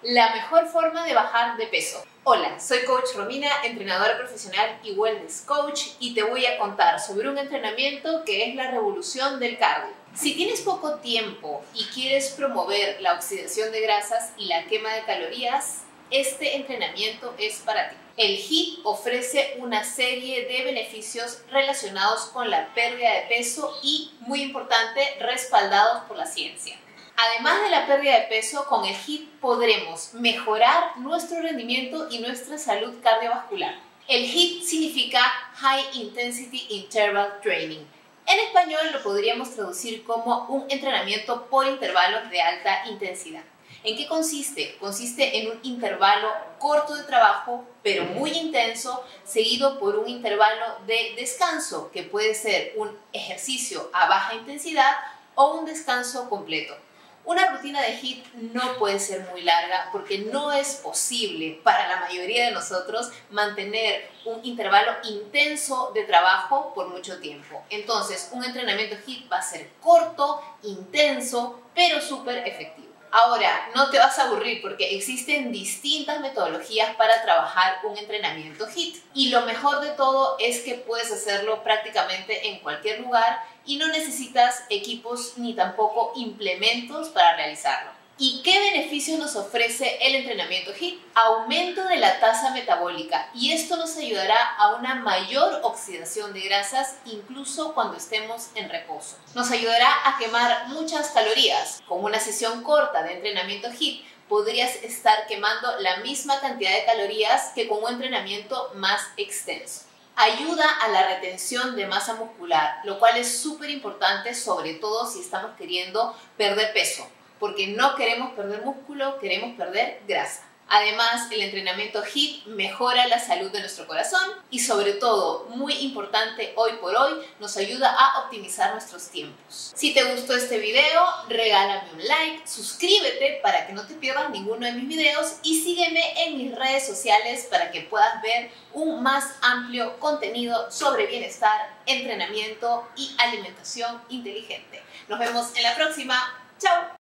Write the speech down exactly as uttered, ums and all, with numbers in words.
La mejor forma de bajar de peso. Hola, soy Coach Romina, entrenadora profesional y wellness coach, y te voy a contar sobre un entrenamiento que es la revolución del cardio. Si tienes poco tiempo y quieres promover la oxidación de grasas y la quema de calorías, este entrenamiento es para ti. El HIIT ofrece una serie de beneficios relacionados con la pérdida de peso y, muy importante, respaldados por la ciencia. Además de la pérdida de peso, con el HIIT podremos mejorar nuestro rendimiento y nuestra salud cardiovascular. El HIIT significa High Intensity Interval Training. En español lo podríamos traducir como un entrenamiento por intervalos de alta intensidad. ¿En qué consiste? Consiste en un intervalo corto de trabajo, pero muy intenso, seguido por un intervalo de descanso, que puede ser un ejercicio a baja intensidad o un descanso completo. Una rutina de HIIT no puede ser muy larga porque no es posible para la mayoría de nosotros mantener un intervalo intenso de trabajo por mucho tiempo. Entonces, un entrenamiento HIIT va a ser corto, intenso, pero súper efectivo. Ahora, no te vas a aburrir porque existen distintas metodologías para trabajar un entrenamiento HIIT. Y lo mejor de todo es que puedes hacerlo prácticamente en cualquier lugar y no necesitas equipos ni tampoco implementos para realizarlo. ¿Y qué beneficios nos ofrece el entrenamiento HIIT? Aumento de la tasa metabólica, y esto nos ayudará a una mayor oxidación de grasas incluso cuando estemos en reposo. Nos ayudará a quemar muchas calorías. Con una sesión corta de entrenamiento HIIT podrías estar quemando la misma cantidad de calorías que con un entrenamiento más extenso. Ayuda a la retención de masa muscular, lo cual es súper importante, sobre todo si estamos queriendo perder peso, porque no queremos perder músculo, queremos perder grasa. Además, el entrenamiento HIIT mejora la salud de nuestro corazón y, sobre todo, muy importante hoy por hoy, nos ayuda a optimizar nuestros tiempos. Si te gustó este video, regálame un like, suscríbete para que no te pierdas ninguno de mis videos y sígueme en mis redes sociales para que puedas ver un más amplio contenido sobre bienestar, entrenamiento y alimentación inteligente. Nos vemos en la próxima. ¡Chao!